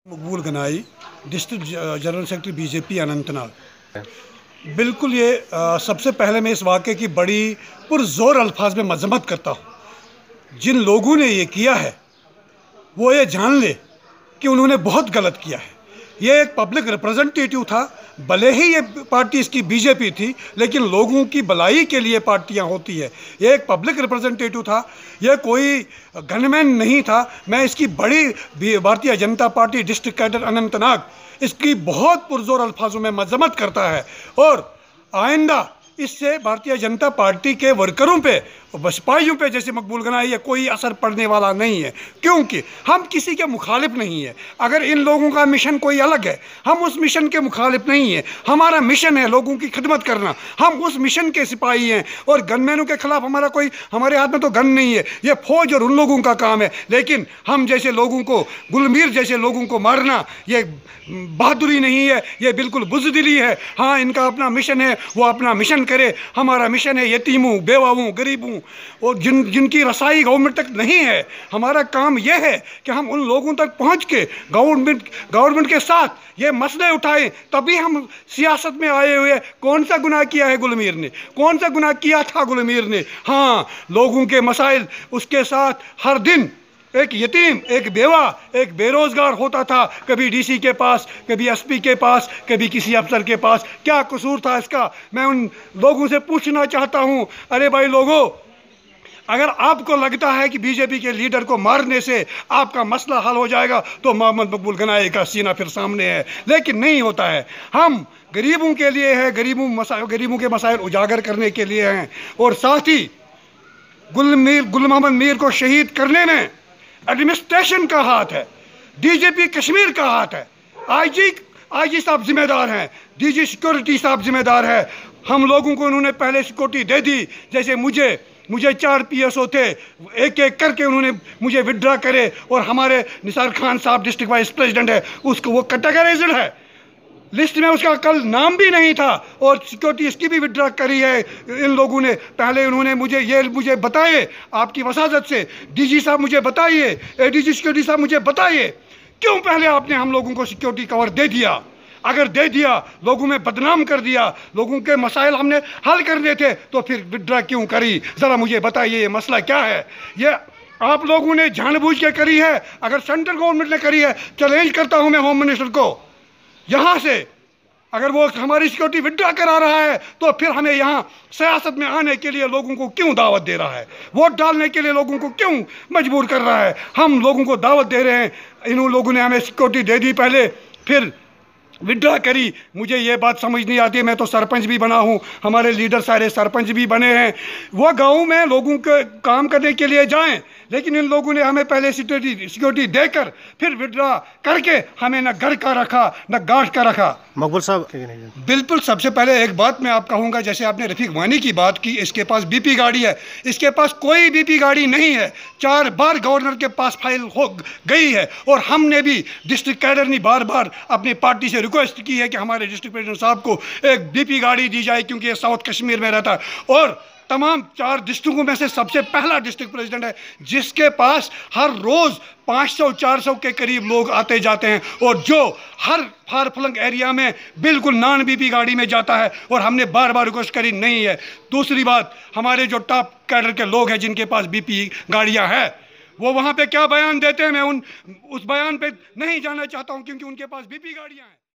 मकबूल Ganai, district general secretary BJP Anantnag. बिल्कुल ये सबसे पहले मैं इस वाक़े की बड़ी पुरज़ोर अल्फाज में मज़म्मत करता हूँ। जिन लोगों ने ये किया है वो ये जान ले कि उन्होंने बहुत गलत किया है। ये एक पब्लिक रिप्रेजेंटेटिव था, भले ही ये पार्टी इसकी बीजेपी थी, लेकिन लोगों की भलाई के लिए पार्टियां होती है। ये एक पब्लिक रिप्रेजेंटेटिव था, ये कोई गनमैन नहीं था। मैं इसकी बड़ी Bharatiya Janata party district cadre Anantnag इसकी बहुत पुरजोर अल्फाजों में मजम्मत करता है और आइंदा इससे भारतीय जनता पार्टी के वर्करों पे, बसपाइयों पे जैसे मकबूल गनाई है, कोई असर पड़ने वाला नहीं है, क्योंकि हम किसी के मुखालिफ नहीं है। अगर इन लोगों का मिशन कोई अलग है, हम उस मिशन के मुखालिफ नहीं है। हमारा मिशन है लोगों की खिदमत करना, हम उस मिशन के सिपाही हैं। और गनमैनों के खिलाफ हमारे हाथ में तो गन नहीं है, ये फौज और उन लोगों का काम है। लेकिन हम जैसे लोगों को, गुलमीर जैसे लोगों को मारना ये बहादुरी नहीं है, ये बिल्कुल बुज़दिली है। हाँ, इनका अपना मिशन है, वो अपना मिशन करे। हमारा मिशन है यतीमों, बेवाओं, गरीबों और जिनकी रसाई गवर्नमेंट तक नहीं है। हमारा काम यह है कि हम उन लोगों तक पहुंच के गवर्नमेंट के साथ ये मसले उठाएं, तभी हम सियासत में आए हुए। कौन सा गुनाह किया है गुलमीर ने? कौन सा गुनाह किया था गुलमीर ने? हाँ, लोगों के मसाइल, उसके साथ हर दिन एक यतीम, एक बेवा, एक बेरोजगार होता था, कभी डीसी के पास, कभी एसपी के पास, कभी किसी अफसर के पास। क्या कसूर था इसका? मैं उन लोगों से पूछना चाहता हूं, अरे भाई लोगों, अगर आपको लगता है कि बीजेपी के लीडर को मारने से आपका मसला हल हो जाएगा तो मोहम्मद मकबूल गनाई का सीना फिर सामने है। लेकिन नहीं होता है। हम गरीबों के लिए है, गरीबों के मसाइल उजागर करने के लिए हैं। और साथ ही गुल मोहम्मद मीर को शहीद करने में एडमिनिस्ट्रेशन का हाथ है, डीजीपी कश्मीर का हाथ है, आईजी साहब जिम्मेदार हैं, डीजी सिक्योरिटी साहब जिम्मेदार है। हम लोगों को उन्होंने पहले सिक्योरिटी दे दी। जैसे मुझे 4 PSO थे, एक एक करके उन्होंने मुझे विड्रा करे। और हमारे निसार खान साहब डिस्ट्रिक्ट वाइस प्रेसिडेंट है, उसको वो कैटेगराइज्ड है, लिस्ट में उसका कल नाम भी नहीं था। और सिक्योरिटी इसकी भी विड्रॉ करी है इन लोगों ने। पहले उन्होंने मुझे बताइए, आपकी वसाजत से डीजी साहब मुझे बताइए, एडीजी सिक्योरिटी साहब मुझे बताइए, क्यों पहले आपने हम लोगों को सिक्योरिटी कवर दे दिया? अगर दे दिया, लोगों में बदनाम कर दिया, लोगों के मसाइल हमने हल करने थे, तो फिर विड्रॉ क्यों करी? ज़रा मुझे बताइए, ये मसला क्या है? ये आप लोगों ने जानबूझ के करी है? अगर सेंट्रल गवर्नमेंट ने करी है, चैलेंज करता हूं मैं होम मिनिस्टर को, यहाँ से अगर वो हमारी सिक्योरिटी विड्रॉ करा रहा है तो फिर हमें यहाँ सियासत में आने के लिए लोगों को क्यों दावत दे रहा है? वोट डालने के लिए लोगों को क्यों मजबूर कर रहा है? हम लोगों को दावत दे रहे हैं। इन लोगों ने हमें सिक्योरिटी दे दी पहले, फिर विड्रॉ करी। मुझे ये बात समझ नहीं आती। मैं तो सरपंच भी बना हूँ, हमारे लीडर सारे सरपंच भी बने हैं। वो गाँव में लोगों के काम करने के लिए जाएं, लेकिन इन लोगों ने हमें पहले सिक्योरिटी देकर फिर विड्रॉ करके हमें न घर का रखा न गांठ का रखा। मकबूल साहब, बिल्कुल, सबसे पहले एक बात मैं आप कहूँगा, जैसे आपने रफीक वानी की बात की, इसके पास बीपी गाड़ी है। इसके पास कोई बीपी गाड़ी नहीं है। 4 बार गवर्नर के पास फाइल हो गई है और हमने भी डिस्ट्रिक्ट कैडर ने बार बार अपनी पार्टी से रिक्वेस्ट की है कि हमारे डिस्ट्रिक्ट प्रेसिडेंट साहब को एक बीपी गाड़ी दी जाए, क्योंकि ये साउथ कश्मीर में रहता है और तमाम 4 डिस्ट्रिक्टों में से सबसे पहला डिस्ट्रिक्ट प्रेसिडेंट है जिसके पास हर रोज 500-400 के करीब लोग आते जाते हैं और जो हर फार फ्लंग एरिया में बिल्कुल नॉन बीपी गाड़ी में जाता है। और हमने बार बार रिक्वेस्ट करी, नहीं है। दूसरी बात, हमारे जो टॉप कैडर के लोग हैं जिनके पास बीपी गाड़ियां हैं, वो वहां पे क्या बयान देते हैं, मैं उस बयान पे नहीं जाना चाहता हूं, क्योंकि उनके पास बीपी गाड़ियां हैं।